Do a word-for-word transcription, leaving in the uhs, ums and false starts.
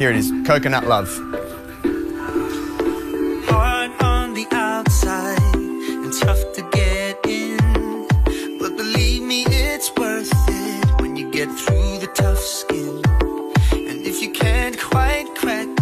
Here it is, Coconut Love. Hard on the outside and tough to get in, but believe me, it's worth it when you get through the tough skin. And if you can't quite crack